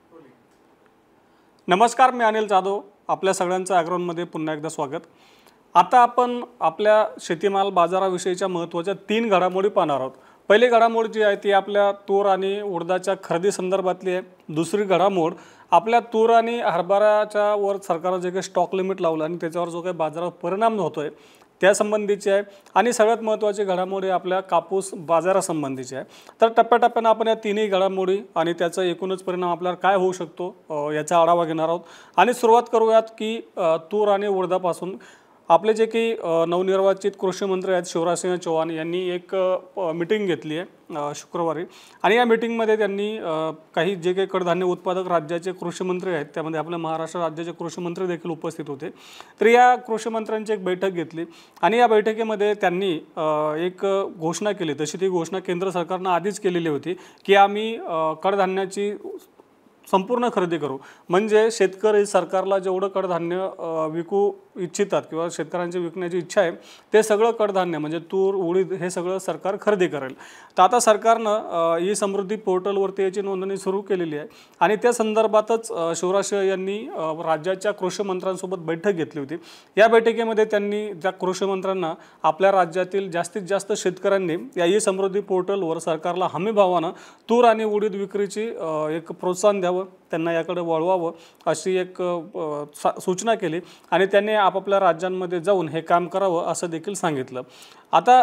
नमस्कार, मी अनिल जाधव. आपल्या सगळ्यांचं ॲग्रोनमध्ये पुन्हा एकदा स्वागत. आता आपण आपल्या शेतीमाल बाजाराविषयीच्या महत्त्वाच्या 3 घडामोडी पाहणार आहोत. पहिली घडामोड जी आहे ती आपल्या तूर आणि उडदाच्या खरेदी संदर्भातली आहे. दुसरी घडामोड आपल्या तूर आणि हरभऱ्याच्या वर सरकारने जे काही स्टॉक लिमिट लावलं आणि त्याच्यावर जो काही बाजारावर परिणाम होतोय त्यासंबंधीची आहे. आणि सगळ्यात महत्त्वाची घडामोडी आपल्या कापूस बाजारासंबंधीची आहे. तर टप्प्याटप्प्यानं आपण या तिन्ही घडामोडी आणि त्याचा एकूणच परिणाम आपल्यावर काय होऊ शकतो याचा आढावा घेणार आहोत. आणि सुरुवात करूयात की तूर आणि उडदापासून. आपले जे की नवनिर्वाचित कृषी मंत्री आहेत शिवराजसिंह चौहान यांनी एक मीटिंग घेतली आहे शुक्रवारी. आणि या मीटिंगमध्ये त्यांनी काही जे काही कडधान्य उत्पादक राज्याचे कृषी मंत्री आहेत त्यामध्ये आपल्या महाराष्ट्र राज्याचे कृषी मंत्री देखील उपस्थित होते. तर या कृषी मंत्र्यांची एक बैठक घेतली आणि या बैठकीमध्ये त्यांनी एक घोषणा केली. तशी ती घोषणा केंद्र सरकारनं आधीच केलेली होती की आम्ही कडधान्याची संपूर्ण खरेदी करू. म्हणजे शेतकरी सरकारला जेवढं कडधान्य विकू इच्छितात किंवा शेतकऱ्यांची विकण्याची इच्छा आहे ते सगळं कडधान्य म्हणजे तूर उडीद हे सगळं सरकार खरेदी करेल. तर आता सरकारनं ई समृद्धी पोर्टलवरती याची नोंदणी सुरू केलेली आहे. आणि त्या संदर्भातच शिवराज यांनी राज्याच्या कृषी मंत्र्यांसोबत बैठक घेतली होती. या बैठकीमध्ये त्यांनी त्या कृषी मंत्र्यांना आपल्या राज्यातील जास्तीत जास्त शेतकऱ्यांनी या ई समृद्धी पोर्टलवर सरकारला हमी भावानं तूर आणि उडीद विक्रीची एक प्रोत्साहन द्यावं, त्यांना याकडे वळवावं अशी एक सूचना केली. आणि त्यांनी आपापल्या राज्यांमध्ये जाऊन हे काम करावं असं देखील सांगितलं. आता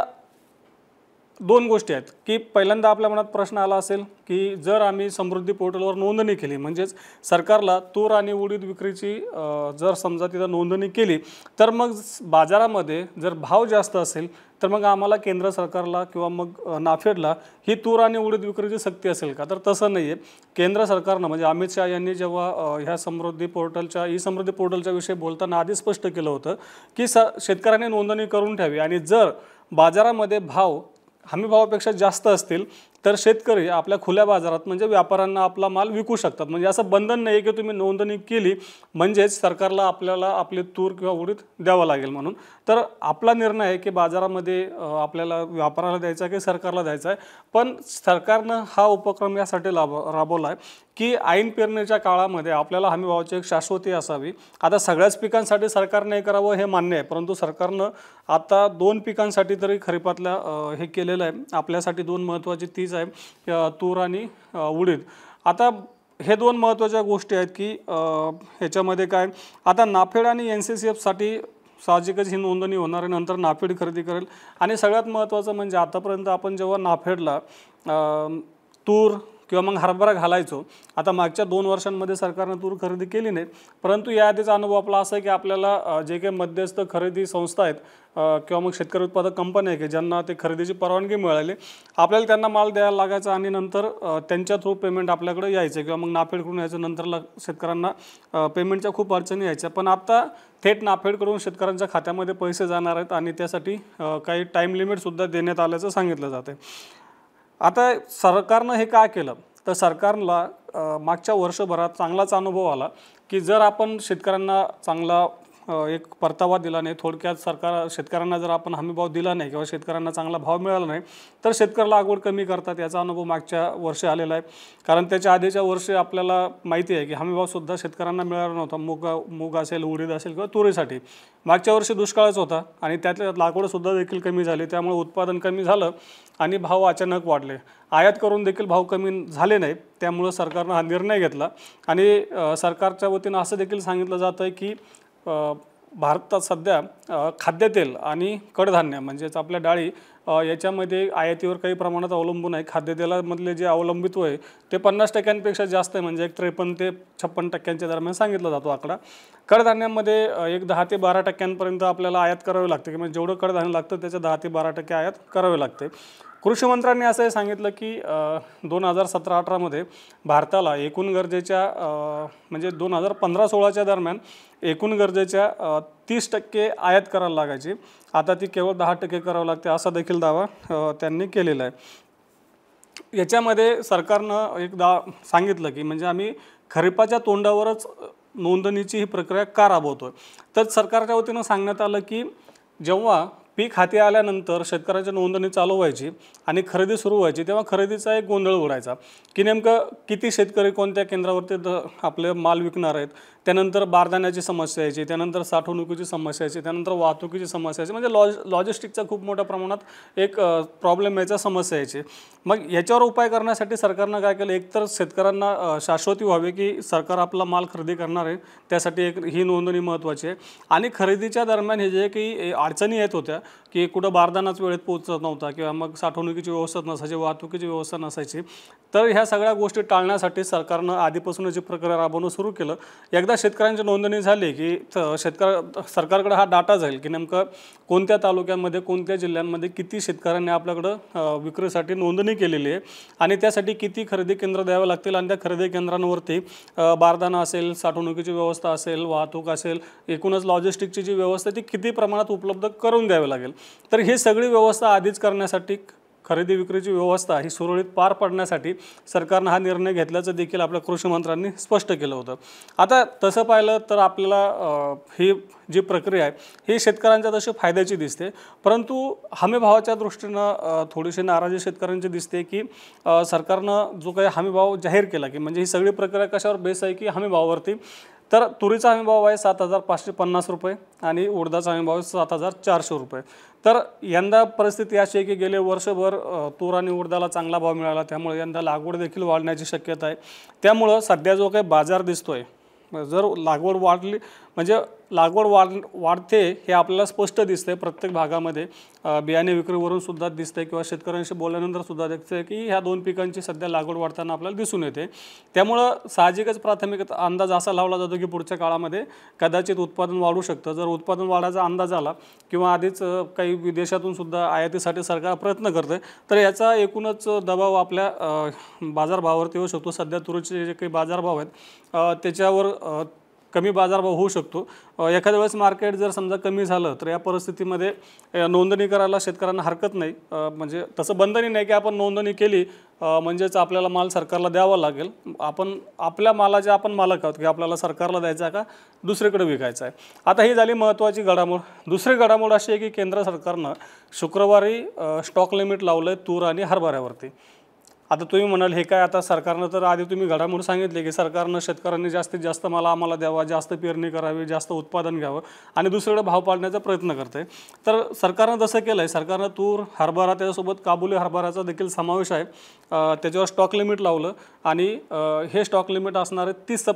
2 गोष्टी आहेत की पहिल्यांदा आपल्या मनात प्रश्न आला असेल की जर आम्ही समृद्धी पोर्टलवर नोंदणी केली म्हणजेच सरकारला तूर आणि उडीद विक्रीची जर समजा तिथं नोंदणी केली तर मग बाजारामध्ये जर भाव जास्त असेल तर मग आम्हाला केंद्र सरकारला किंवा मग नाफेडला ही तूर आणि उडीद विक्रीची सक्ती असेल का? तर तसं नाही आहे. केंद्र सरकारनं म्हणजे अमित शहा यांनी जेव्हा ह्या समृद्धी पोर्टलच्या ई समृद्धी पोर्टलच्या विषयी बोलताना आधी स्पष्ट केलं होतं की शेतकऱ्यांनी नोंदणी करून ठेवी आणि जर बाजारामध्ये भाव हमीभावापेक्षा जास्त असतील तर शेतकरी आपल्या खुल्या बाजारात म्हणजे व्यापाऱ्यांना आपला माल विकू शकतात. म्हणजे असं बंधन नाही की तुम्ही नोंदणी केली म्हणजेच सरकारला आपल्याला आपले तूर किंवा उडीद द्यावं लागेल म्हणून. तर आपला निर्णय आहे की बाजारामध्ये आपल्याला व्यापाऱ्याला द्यायचा की सरकारला द्यायचा आहे. पण सरकारनं हा उपक्रम यासाठी राबवला आहे की ऐन पेरणीच्या काळामध्ये आपल्याला हमीभावाची एक शाश्वती असावी. आता सगळ्याच पिकांसाठी सरकारने हे करावं हे मान्य आहे, परंतु सरकारनं आता 2 पिकांसाठी तरी खरीपातल्या हे केलेलं आहे. आपल्यासाठी 2 महत्त्वाची तीच आहे तूर आणि उडीद. आता हे 2 महत्त्वाच्या गोष्टी आहेत की ह्याच्यामध्ये काय आता नाफेड आणि NCCFसाठी साहजिकच ही नोंदणी होणार आहे. नंतर नाफेड खरेदी करेल. आणि सगळ्यात महत्त्वाचं म्हणजे आतापर्यंत आपण जेव्हा नाफेडला तूर किंवा मग हरभरा घालायचो, आता मागच्या 2 वर्षांमध्ये सरकारनं तूर खरेदी केली नाही, परंतु याआधीचा अनुभव आपला असा आहे की आपल्याला जे काही मध्यस्थ खरेदी संस्था आहेत किंवा मग शेतकरी उत्पादक कंपन्या आहे की ज्यांना ते खरेदीची परवानगी मिळाली आपल्याला त्यांना माल द्यायला लागायचा आणि नंतर त्यांच्या थ्रू पेमेंट आपल्याकडे यायचं किंवा मग नाफेडकडून यायचं. नंतरला शेतकऱ्यांना पेमेंटच्या खूप अडचणी यायच्या, पण आता थेट नाफेडकडून शेतकऱ्यांच्या खात्यामध्ये पैसे जाणार आहेत आणि त्यासाठी काही टाईम लिमिटसुद्धा देण्यात आल्याचं सांगितलं जातं. आता सरकारनं हे काय केलं तर सरकारला मागच्या वर्षभरात चांगलाच अनुभव आला की जर आपण शेतकऱ्यांना चांगला एक परतावा दिला नाही, थोडक्यात शेतकऱ्यांना जर आपण हमीभाव दिला नाही किंवा शेतकऱ्यांना चांगला भाव मिळाला नाही तर शेतकरी लागवड कमी करतात. याचा अनुभव मागच्या वर्षी आलेला आहे. कारण त्याच्या आधीच्या वर्षी आपल्याला माहिती आहे की हमीभावसुद्धा शेतकऱ्यांना मिळाला नव्हता. मूग असेल, उडीद असेल किंवा तुरीसाठी. मागच्या वर्षी दुष्काळच होता आणि त्यातल्या लागवडसुद्धा देखील कमी झाली. त्यामुळे उत्पादन कमी झालं आणि भाव अचानक वाढले. आयात करून देखील भाव कमी झाले नाहीत. त्यामुळं सरकारनं हा निर्णय घेतला. आणि सरकारच्या वतीनं असं देखील सांगितलं जातं आहे की भारतात सध्या खाद्यतेल आणि कडधान्य म्हणजेच आपल्या डाळी याच्यामध्ये आयातीवर काही प्रमाणात अवलंबून आहे. खाद्यतेलामधले जे अवलंबित्व आहे ते 50% जास्त आहे, म्हणजे एक 53 ते 56% दरम्यान सांगितला जातो आकडा. कडधान्यामध्ये एक 10 ते 12% आपल्याला आयात करावी लागते किंवा जेवढं कडधान्य लागतं त्याच्या 10 ते 12% आयात करावे लागते. कृषी मंत्र्यांनी असंही सांगितलं की 2017-18मध्ये भारताला एकूण गरजेच्या म्हणजे 2015-16च्या दरम्यान एकूण गरजेच्या 30% आयात करायला लागायची. आता ती केवळ 10% करावं लागते असा देखील दावा त्यांनी केलेला आहे. याच्यामध्ये सरकारनं एकदा सांगितलं की म्हणजे आम्ही खरीपाच्या तोंडावरच नोंदणीची ही प्रक्रिया का राबवतोय. तर सरकारच्या वतीनं सांगण्यात आलं की जेव्हा पीक हाती आल्यानंतर शेतकऱ्याची नोंदणी चालू व्हायची आणि खरेदी सुरू व्हायची, तेव्हा खरेदीचा एक गोंधळ उडायचा की नेमकं किती शेतकरी कोणत्या केंद्रावरती आपले माल विकणार आहेत, त्यानंतर बारदाण्याची समस्या यायची, त्यानंतर साठवणुकीची समस्या यायची, त्यानंतर वाहतुकीची समस्या यायची, म्हणजे लॉजिस्टिकचा खूप मोठ्या प्रमाणात एक प्रॉब्लेम यायचा, समस्या यायची. मग याच्यावर उपाय करण्यासाठी सरकारनं काय केलं, एकतर शेतकऱ्यांना शाश्वती व्हावी की सरकार आपला माल खरेदी करणार आहे, त्यासाठी एक ही नोंदणी महत्त्वाची आहे. आणि खरेदीच्या दरम्यान हे जे काही अडचणी येत होत्या की कुठं बारदानाच वेळेत पोहोचत नव्हता किंवा मग साठवणुकीची व्यवस्था नसायची, वाहतुकीची व्यवस्था नसायची, तर ह्या सगळ्या गोष्टी टाळण्यासाठी सरकारनं आधीपासूनच जी प्रक्रिया राबवणं सुरू केलं. एकदा शेतकऱ्यांची नोंदणी झाली की सरकारकडे हा डाटा जाईल की नेमकं कोणत्या तालुक्यांमध्ये कोणत्या जिल्ह्यांमध्ये किती शेतकऱ्यांनी आपल्याकडं विक्रीसाठी नोंदणी केलेली आहे आणि त्यासाठी किती खरेदी केंद्र द्यावे लागतील आणि त्या खरेदी केंद्रांवरती बारदाना असेल, साठवणुकीची व्यवस्था असेल, वाहतूक असेल, एकूणच लॉजिस्टिकची जी व्यवस्था ती किती प्रमाणात उपलब्ध करून द्यावी लागेल. तर ही सगळी व्यवस्था आधीच करण्यासाठी, खरेदी विक्रीची व्यवस्था ही सुरळीत पार पाडण्यासाठी सरकारनं हा निर्णय घेतल्याचं देखील आपल्या कृषी मंत्र्यांनी स्पष्ट केलं होतं. आता तसं पाहिलं तर आपल्याला ही जी प्रक्रिया आहे ही शेतकऱ्यांच्या तशी फायद्याची दिसते, परंतु हमीभावाच्या दृष्टीनं थोडीशी नाराजी शेतकऱ्यांची दिसते की सरकारनं जो काही हमीभाव जाहीर केला की म्हणजे ही सगळी प्रक्रिया कशावर बेस आहे की हमीभावावरती. तर तुरीचा हमीभाव आहे 7,550 रुपये आणि उडदाचा हमीभाव आहे 7,400 रुपये. तर यंदा परिस्थिती अशी आहे की गेले वर्षभर तूर आणि उडदाला चांगला भाव मिळाला, त्यामुळे यंदा लागवड देखील वाढण्याची शक्यता आहे. त्यामुळं सध्या जो काही बाजार दिसतोय, जर लागवड वाढली म्हणजे लागवड वाढते हे आपल्याला स्पष्ट दिसतंय प्रत्येक भागामध्ये. बियाणे विक्रीवरून सुद्धा दिसतंय किंवा शेतकऱ्यांशी बोलल्यानंतर सुद्धा दिसतंय की ह्या दोन पिकांची सध्या लागवड वाढताना आपल्याला दिसून येते. त्यामुळं साहजिकच प्राथमिक अंदाज असा लावला जातो की पुढच्या काळामध्ये कदाचित उत्पादन वाढू शकतं. जर उत्पादन वाढायचा अंदाज आला किंवा आधीच काही विदेशातून सुद्धा आयातीसाठी सरकार प्रयत्न करते, तर याचा एकूणच दबाव आपल्या बाजारभावावरती येऊ शकतो. सध्या तुरीचे जे काही बाजारभाव आहेत त्याच्यावर कमी बाजारभाव होऊ शकतो. एखाद्या वेळेस मार्केट जर समजा कमी झालं तर या परिस्थितीमध्ये नोंदणी करायला शेतकऱ्यांना हरकत नाही. म्हणजे तसं बंधनी नाही की आपण नोंदणी केली म्हणजेच आपल्याला माल सरकारला द्यावा लागेल. आपण आपल्या मालाचे आपण मालक आहोत की आपल्याला सरकारला द्यायचा का दुसरीकडे विकायचा आहे. आता ही झाली महत्त्वाची घडामोड. दुसरी घडामोड अशी आहे की केंद्र सरकारनं शुक्रवारी स्टॉक लिमिट लावलं आहे तूर आणि हरभऱ्यावरती. आता तुम्ही म्हणाल हे काय, आता सरकारनं तर आधी तुम्ही घडामोड सांगितले की सरकारनं शेतकऱ्यांनी जास्तीत जास्त माल आम्हाला द्यावा, जास्त पेरणी करावी, जास्त उत्पादन घ्यावं आणि दुसरीकडे भाव पाडण्याचा प्रयत्न करते. तर सरकारनं तसं केलं आहे. सरकारनं तूर, हरभरा त्याच्यासोबत काबुली हरभऱ्याचा देखील समावेश आहे, त्याच्यावर स्टॉक लिमिट लावलं आणि हे स्टॉक लिमिट असणार आहे 30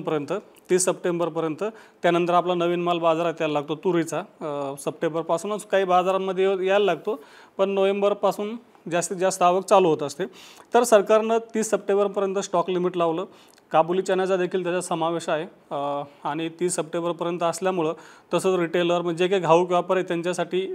सप्टेंबरपर्यंत. त्यानंतर आपला नवीन माल बाजारात यायला लागतो तुरीचा. सप्टेंबरपासूनच काही बाजारांमध्ये यायला लागतो, पण नोव्हेंबरपासून जास्तीत जास्त आवक चालू होत असते. तर सरकारनं 30 सप्टेंबरपर्यंत स्टॉक लिमिट लावलं. काबुली चण्याचा देखील त्याचा समावेश आहे आणि 30 सप्टेंबरपर्यंत असल्यामुळं तसंच रिटेलर म्हणजे जे काही घाऊक व्यापारी आहेत त्यांच्यासाठी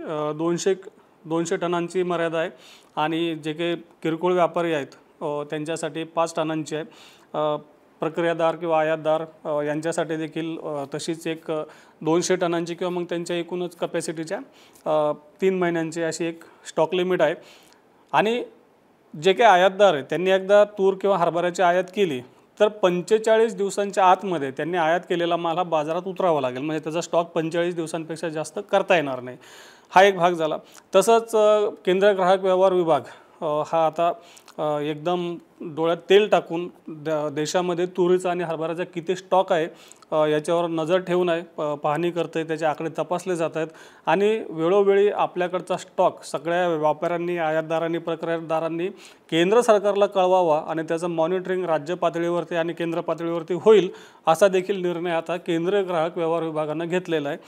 200 टनांची मर्यादा आहे आणि जे काही किरकोळ व्यापारी आहेत त्यांच्यासाठी 5 टनांची आहे. प्रक्रियादार किंवा आयातदार यांच्यासाठी देखील तशीच एक 200 टनांची किंवा मग त्यांच्या एकूणच कपॅसिटीच्या 3 महिन्यांची अशी एक स्टॉक लिमिट आहे. आणि जे काही आयातदार आहेत त्यांनी एकदा तूर किंवा हरभऱ्याची आयात केली तर 45 दिवसांच्या आतमध्ये त्यांनी आयात केलेला माल हा बाजारात उतरावा लागेल. म्हणजे त्याचा स्टॉक 45 दिवसांपेक्षा जास्त करता येणार नाही. हा एक भाग झाला. तसंच केंद्रीय ग्राहक व्यवहार विभाग हा आता एकदम डोळ्यात तेल टाकून देशामध्ये तुरीचा आणि हरभऱ्याचा किती स्टॉक आहे याच्यावर नजर ठेवून आहे, पाहणी करते, त्याचे आकडे तपासले जात आहेत आणि वेळोवेळी आपल्याकडचा स्टॉक सगळ्या व्यापाऱ्यांनी, आयातदारांनी, प्रक्रियादारांनी केंद्र सरकारला कळवावा आणि त्याचं मॉनिटरिंग राज्य पातळीवरती आणि केंद्र पातळीवरती होईल असा देखील निर्णय आता केंद्रीय ग्राहक व्यवहार विभागानं घेतलेला आहे.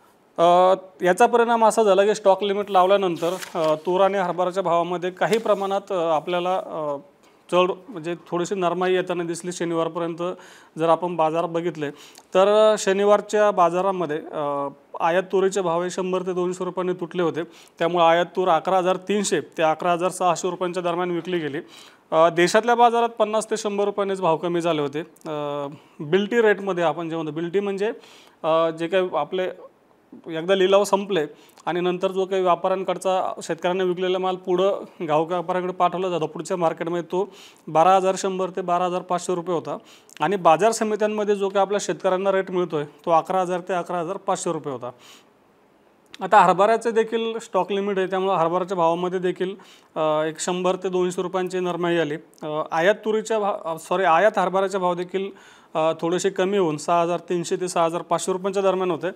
याचा परिणाम असा झाला की स्टॉक लिमिट लावल्यानंतर तूर आणि हरभऱ्याच्या भावामध्ये काही प्रमाणात आपल्याला चढ म्हणजे थोडीशी नरमाई येताना दिसली. शनिवारपर्यंत जर आपण बाजार बघितले तर शनिवारच्या बाजारामध्ये आयात तुरीचे भाव हे 100 ते 200 रुपयांनी तुटले होते. त्यामुळे आयात तूर 11,300 ते 11,600 रुपयांच्या दरम्यान विकली गेली. देशातल्या बाजारात 50 ते 100 रुपयांनीच भाव कमी झाले होते. बिल्टी रेटमध्ये आपण जे म्हणतो, बिल्टी म्हणजे जे काही आपले एकदा लिलाव संपले आणि नंतर जो काही व्यापाऱ्यांकडचा शेतकऱ्यांना विकलेला माल पुढं घाऊक व्यापाऱ्याकडे पाठवला जातो पुढच्या मार्केटमध्ये, तो 12,100 ते 12,500 रुपये होता आणि बाजार समित्यांमध्ये जो काही आपल्या शेतकऱ्यांना रेट मिळतोय तो 11,000 ते 11,500 रुपये होता. आता हरभऱ्याचे देखील स्टॉक लिमिट आहे, त्यामुळे हरभऱ्याच्या भावामध्ये देखील एक 100 ते 200 रुपयांची नरमाई आली. आयात हरभऱ्याचे भाव देखील थोडेसे कमी होऊन 6,300 ते 6,500 रुपयांच्या दरम्यान होते.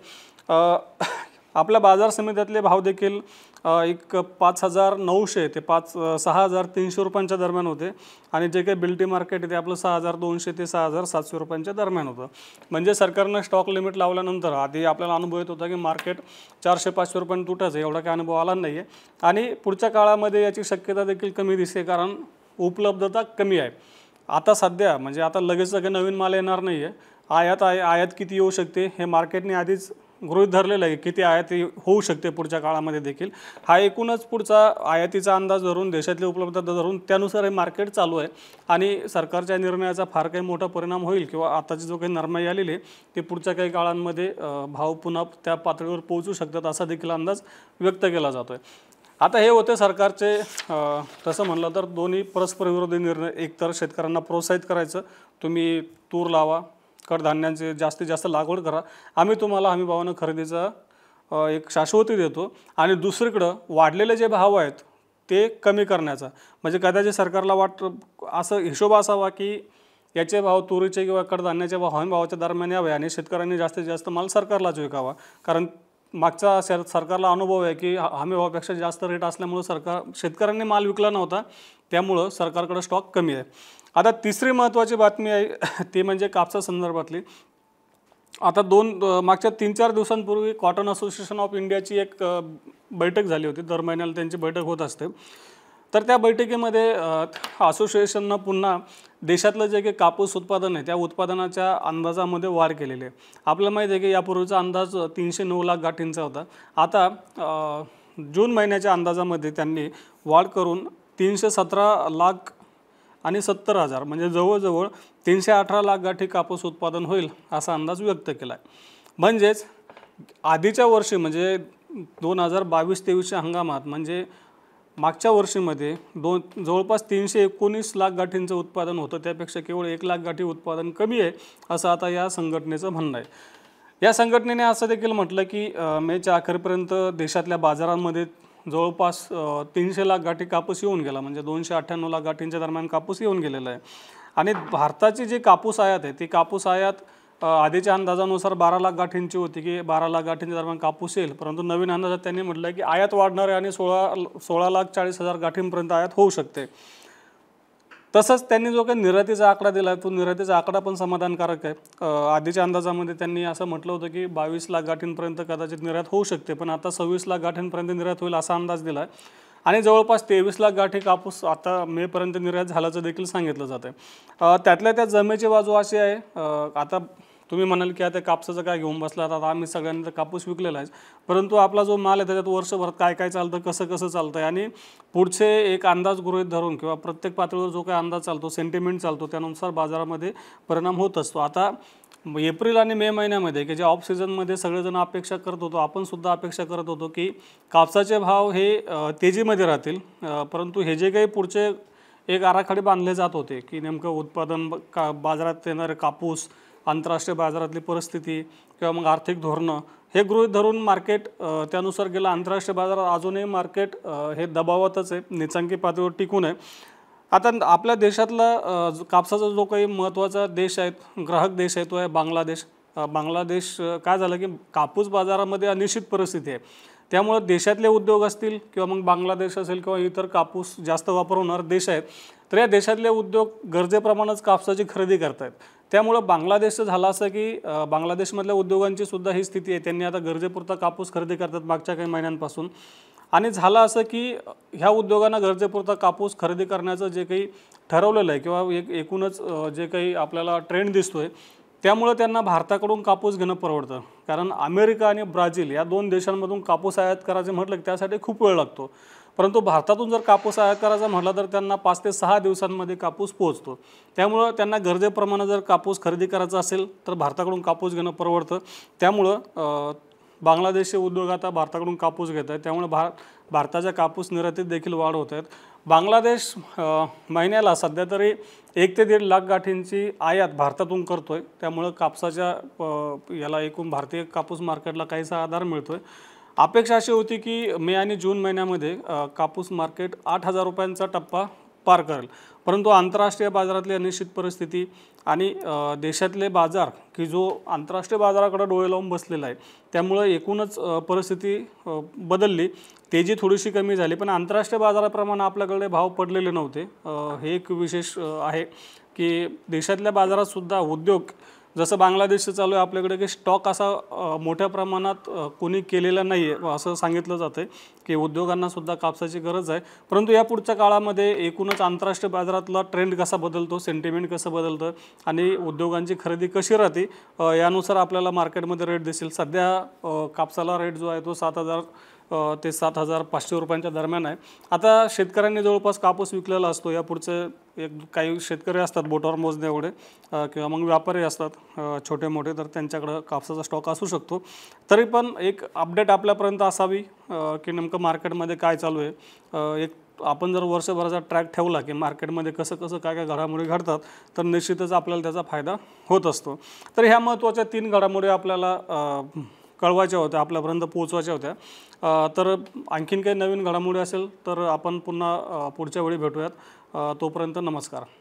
आपल्या बाजार समित्यातले भाव देखील एक 5,900 ते 6,300 रुपयांच्या दरम्यान होते आणि जे काही बिल्टी मार्केट आहे ते आपलं 6,200 ते 6,700 रुपयांच्या दरम्यान होतं. म्हणजे सरकारनं स्टॉक लिमिट लावल्यानंतर आधी आपल्याला अनुभव येत होता की मार्केट 400-500 रुपयांनी तुटायचं, एवढा काही अनुभव आला नाही आहे. आणि पुढच्या काळामध्ये याची शक्यता देखील कमी दिसते, कारण उपलब्धता कमी आहे. आता सध्या म्हणजे आता लगेच काही नवीन माल येणार नाही आहे. आयात किती येऊ शकते हे मार्केटने आधीच गृहीत धरलेलं आहे, किती आयात होऊ शकते पुढच्या काळामध्ये देखील. हा एकूणच पुढचा आयातीचा अंदाज धरून, देशातली उपलब्धता धरून त्यानुसार हे मार्केट चालू आहे. आणि सरकारच्या निर्णयाचा फार काही मोठा परिणाम होईल किंवा आताची जो काही नरमाई आलेली आहे ती पुढच्या काही काळांमध्ये भाव पुन्हा त्या पातळीवर पोहोचू शकतात असा देखील अंदाज व्यक्त केला जातो आहे. आता हे होते सरकारचे तसं म्हणलं तर दोन्ही परस्परविरोधी निर्णय. एकतर शेतकऱ्यांना प्रोत्साहित करायचं, तुम्ही तूर लावा, कडधान्यांचे जास्तीत जास्त लागवड करा, आम्ही तुम्हाला हमीभावानं खरेदीचा एक शाश्वती देतो. आणि दुसरीकडं वाढलेले जे भाव आहेत ते कमी करण्याचा, म्हणजे कदाचित सरकारला असं हिशोब असावा की याचे भाव, तुरीचे किंवा कडधान्याचे भाव हमीभावाच्या दरम्यान यावे आणि शेतकऱ्यांनी जास्तीत जास्त माल सरकारलाच विकावा. कारण मागचा सरकारला अनुभव आहे की हमीभावापेक्षा जास्त रेट असल्यामुळं शेतकऱ्यांनी माल विकला नव्हता, त्यामुळं सरकारकडे स्टॉक कमी आहे. आता तिसरी महत्त्वाची बातमी आहे ती म्हणजे कापसा संदर्भातली. आता मागच्या 3-4 दिवसांपूर्वी कॉटन असोसिएशन ऑफ इंडियाची एक बैठक झाली होती. दर महिन्याला त्यांची बैठक होत असते. तर त्या बैठकीमध्ये असोसिएशननं पुन्हा देशातलं जे काही कापूस उत्पादन आहे त्या उत्पादनाच्या अंदाजामध्ये वाढ केलेली आहे. आपल्याला माहिती आहे की यापूर्वीचा अंदाज 309 लाख गाठींचा होता. आता जून महिन्याच्या अंदाजामध्ये त्यांनी वाढ करून 317 लाख आणि 70,000 म्हणजे जवळजवळ 318 लाख गाठी कापूस उत्पादन होईल असा अंदाज व्यक्त केला आहे. म्हणजेच आधीच्या वर्षी म्हणजे 2022-23च्या हंगामात म्हणजे मागच्या वर्षीमध्ये जवळपास 319 लाख गाठींचं उत्पादन होतं, त्यापेक्षा केवळ 1 लाख गाठी उत्पादन कमी आहे असं आता या संघटनेचं म्हणणं आहे. या संघटनेने असं देखील म्हटलं की मेच्या अखेरपर्यंत देशातल्या बाजारांमध्ये जवळपास 300 लाख गाठी कापूस येऊन गेला, म्हणजे 298 लाख गाठींच्या दरम्यान कापूस येऊन गेलेला आहे. आणि भारताची जी कापूस आयात आहे ती कापूस आयात आधीच्या अंदाजानुसार 12 लाख गाठींची होती की 12 लाख गाठींच्या दरम्यान कापूस येईल, परंतु नवीन अंदाजात त्यांनी म्हटलं की आयात वाढणार आहे आणि 16,40,000 गाठींपर्यंत आयात होऊ शकते. तसंच त्यांनी जो काही निर्यातीचा आकडा दिला आहे तो निर्यातीचा आकडा पण समाधानकारक आहे. आधीच्या अंदाजामध्ये त्यांनी असं म्हटलं होतं की 22 लाख गाठींपर्यंत कदाचित निर्यात होऊ शकते, पण आता 26 लाख गाठींपर्यंत निर्यात होईल असा अंदाज दिला आहे. आणि जवळपास 23 लाख गाठी कापूस आता मेपर्यंत निर्यात झाल्याचं देखील सांगितलं जातं आहे. त्यातल्या त्या जमेची बाजू अशी आहे, आता तुम्ही म्हणाल की आता कापसाचं काय घेऊन बसला, आता आम्ही सगळ्यांनी तर कापूस विकलेला आहे, परंतु आपला जो माल आहे त्याच्यात वर्षभर काय काय चालतं, कसं चालतं आणि पुढचे एक अंदाज गृहीत धरून किंवा प्रत्येक पातळीवर जो काही अंदाज चालतो, सेंटिमेंट चालतो, त्यानुसार बाजारामध्ये परिणाम होत असतो. आता एप्रिल आणि मे महिन्यामध्ये की जे ऑफ सीझनमध्ये सगळेजण अपेक्षा करत होतो, आपण सुद्धा अपेक्षा करत होतो की कापसाचे भाव हे तेजीमध्ये राहतील, परंतु हे जे काही पुढचे एक आराखडे बांधले जात होते की नेमकं उत्पादन बाजारात येणारे कापूस, आंतरराष्ट्रीय बाजारातली परिस्थिती किंवा मग आर्थिक धोरणं हे गृहीत धरून मार्केट त्यानुसार गेलं. आंतरराष्ट्रीय बाजारात अजूनही मार्केट हे दबावातच आहे, नीचांकी पातळीवर टिकून आहे. आता आपल्या देशातला कापसाचा जो काही महत्त्वाचा देश आहे, ग्राहक देश आहे, तो आहे बांगलादेश. बांगलादेश काय झालं की कापूस बाजारामध्ये अनिश्चित परिस्थिती आहे, त्यामुळं देशातले उद्योग असतील किंवा मग बांगलादेश असेल किंवा इतर कापूस जास्त वापर होणारे देश आहेत, तर या देशातले उद्योग गरजेप्रमाणेच कापसाची खरेदी करत आहेत. त्यामुळं बांगलादेशचं झालं असं की बांगलादेशमधल्या उद्योगांची सुद्धा ही स्थिती आहे, त्यांनी आता गरजेपुरता कापूस खरेदी करतात मागच्या काही महिन्यांपासून. आणि झालं असं की ह्या उद्योगांना गरजेपुरता कापूस खरेदी करण्याचं जे काही ठरवलेलं आहे किंवा एकूणच जे काही आपल्याला ट्रेंड दिसतो आहे, त्यामुळं त्यांना भारताकडून कापूस घेणं परवडतं. कारण अमेरिका आणि ब्राझील या 2 देशांमधून कापूस आयात करायचं म्हटलं की त्यासाठी खूप वेळ लागतो, परंतु भारतातून जर कापूस आयात करायचा म्हटलं तर त्यांना 5 ते 6 दिवसांमध्ये कापूस पोहोचतो. त्यामुळं त्यांना गरजेप्रमाणे जर कापूस खरेदी करायचा असेल तर भारताकडून कापूस घेणं परवडतं. त्यामुळं बांगलादेशचे उद्योग आता भारताकडून कापूस घेत आहेत, त्यामुळे भारताच्या कापूस निर्यातीत देखील वाढ होत आहेत. बांगलादेश महिन्याला सध्या तरी 1 ते 1.5 लाख गाठींची आयात भारतातून करतो आहे, त्यामुळं कापसाच्या याला एकूण भारतीय कापूस मार्केटला काहीसा आधार मिळतो आहे. अपेक्षा अशी होती की मे आणि जून महिन्यामध्ये कापूस मार्केट 8,000 रुपयांचा टप्पा पार करेल, परंतु आंतरराष्ट्रीय बाजारातली अनिश्चित परिस्थिती आणि देशातले बाजार की जो आंतरराष्ट्रीय बाजाराकडे डोळे लावून बसलेला आहे, त्यामुळे एकूणच परिस्थिती बदलली. तेजी थोडीशी कमी झाली, पण आंतरराष्ट्रीय बाजाराप्रमाणे आपल्याकडे भाव पडलेले नव्हते. हे एक विशेष आहे की देशातल्या बाजारातसुद्धा उद्योग जसं बांगलादेशचं चालू आहे आपल्याकडे की स्टॉक असा मोठ्या प्रमाणात कोणी केलेला नाही आहे असं सांगितलं जातं की उद्योगांनासुद्धा कापसाची गरज आहे. परंतु या पुढच्या काळामध्ये एकूणच आंतरराष्ट्रीय बाजारातला ट्रेंड कसा बदलतो, सेंटिमेंट कसं बदलतं आणि उद्योगांची खरेदी कशी राहते यानुसार आपल्याला मार्केटमध्ये रेट दिसेल. सध्या कापसाला रेट जो आहे तो 7,000 ते 7,500 रुपयांच्या दरम्यान आहे. आता शेतकऱ्यांनी जवळपास कापूस विकलेला असतो. या पुढचे काही शेतकरी असतात बोटावर मोजणे एवढे किंवा मग व्यापारी असतात छोटे मोठे, तर त्यांच्याकडं कापसाचा स्टॉक असू शकतो. तरी पण एक अपडेट आपल्यापर्यंत असावी की नेमकं मार्केटमध्ये काय चालू आहे. एक आपण जर वर्षभराचा ट्रॅक ठेवला की मार्केटमध्ये कसं कसं काय काय घडामोडी घडतात, तर निश्चितच आपल्याला त्याचा फायदा होत असतो. तर ह्या महत्त्वाच्या 3 घडामोडी आपल्याला कळवायच्या होत्या, आपल्यापर्यंत पोहोचवायच्या होत्या. तर आणखीन काही नवीन घडामोडी असेल तर आपण पुन्हा पुढच्या वेळी भेटूयात. तोपर्यंत नमस्कार.